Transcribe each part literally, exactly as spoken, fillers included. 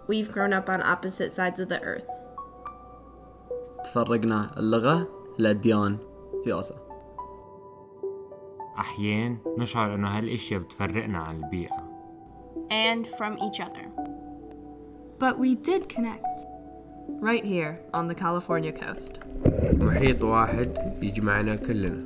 we've grown up on opposite sides of the earth. تفرقنا اللغة، الأديان، السياسة. أحيان نشعر أنه هالأشياء بتفرقنا عن البيئة. And from each other. But we did connect. Right here on the California coast. محيط واحد يجمعنا كلنا.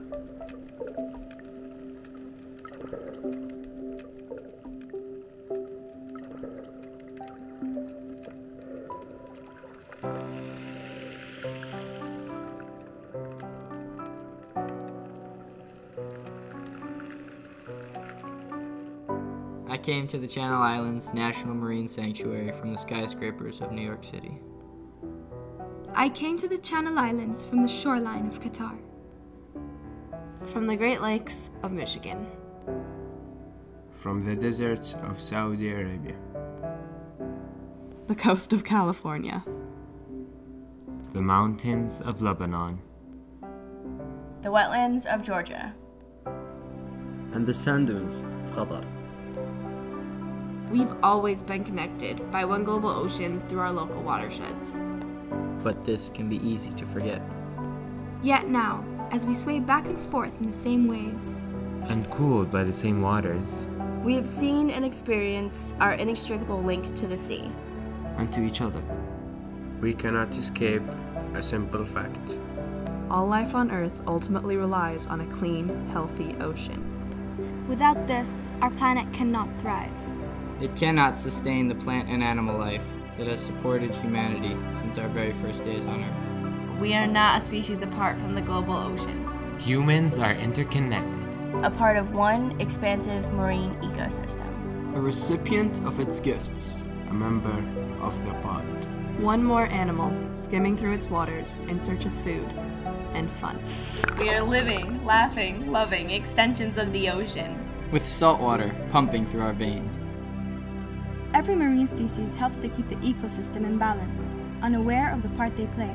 I came to the Channel Islands National Marine Sanctuary from the skyscrapers of New York City. I came to the Channel Islands from the shoreline of Qatar. From the Great Lakes of Michigan. From the deserts of Saudi Arabia. The coast of California. The mountains of Lebanon. The wetlands of Georgia. And the sand dunes of Qatar. We've always been connected by one global ocean through our local watersheds. But this can be easy to forget. Yet now, as we sway back and forth in the same waves, and cooled by the same waters, we have seen and experienced our inextricable link to the sea. And to each other. We cannot escape a simple fact. All life on Earth ultimately relies on a clean, healthy ocean. Without this, our planet cannot thrive. It cannot sustain the plant and animal life that has supported humanity since our very first days on Earth. We are not a species apart from the global ocean. Humans are interconnected. A part of one expansive marine ecosystem. A recipient of its gifts. A member of the pod. One more animal skimming through its waters in search of food and fun. We are living, laughing, loving extensions of the ocean. With salt water pumping through our veins. Every marine species helps to keep the ecosystem in balance, unaware of the part they play.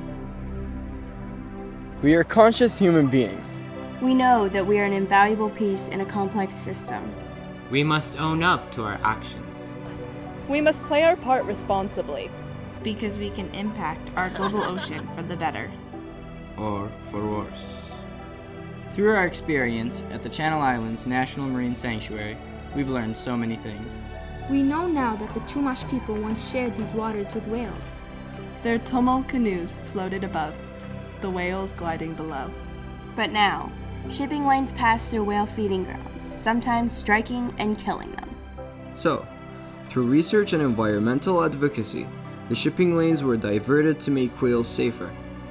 We are conscious human beings. We know that we are an invaluable piece in a complex system. We must own up to our actions. We must play our part responsibly. Because we can impact our global ocean for the better. Or for worse. Through our experience at the Channel Islands National Marine Sanctuary, we've learned so many things. We know now that the Chumash people once shared these waters with whales. Their tumul canoes floated above, the whales gliding below. But now, shipping lanes pass through whale feeding grounds, sometimes striking and killing them. So, through research and environmental advocacy, the shipping lanes were diverted to make whales safer.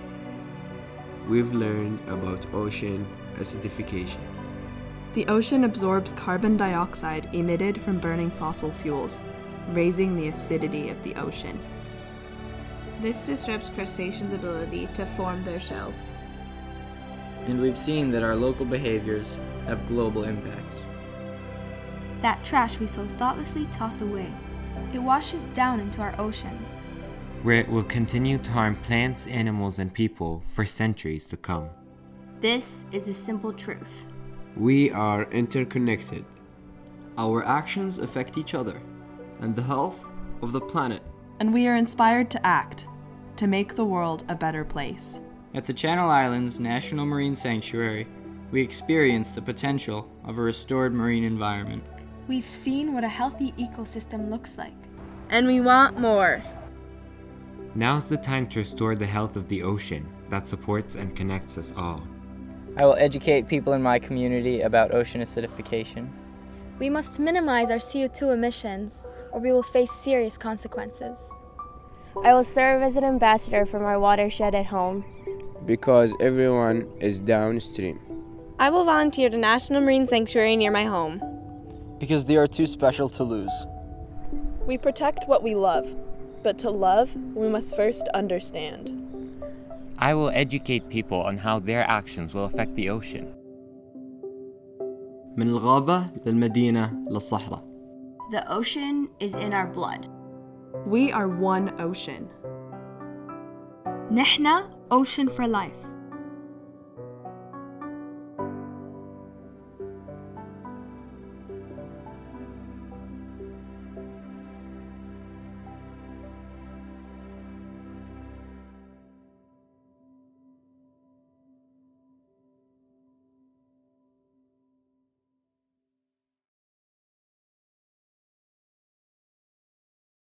We've learned about ocean acidification. The ocean absorbs carbon dioxide emitted from burning fossil fuels, raising the acidity of the ocean. This disrupts crustaceans' ability to form their shells. And we've seen that our local behaviors have global impacts. That trash we so thoughtlessly toss away, it washes down into our oceans, where it will continue to harm plants, animals, and people for centuries to come. This is a simple truth. We are interconnected. Our actions affect each other and the health of the planet. And we are inspired to act, to make the world a better place. At the Channel Islands National Marine Sanctuary, we experience the potential of a restored marine environment. We've seen what a healthy ecosystem looks like. And we want more. Now's the time to restore the health of the ocean that supports and connects us all. I will educate people in my community about ocean acidification. We must minimize our C O two emissions, or we will face serious consequences. I will serve as an ambassador for my watershed at home. Because everyone is downstream. I will volunteer to National Marine Sanctuary near my home. Because they are too special to lose. We protect what we love, but to love, we must first understand. I will educate people on how their actions will affect the ocean. من الغابة للمدينة للصحراء. The ocean is in our blood. We are one ocean. نحن ocean for life.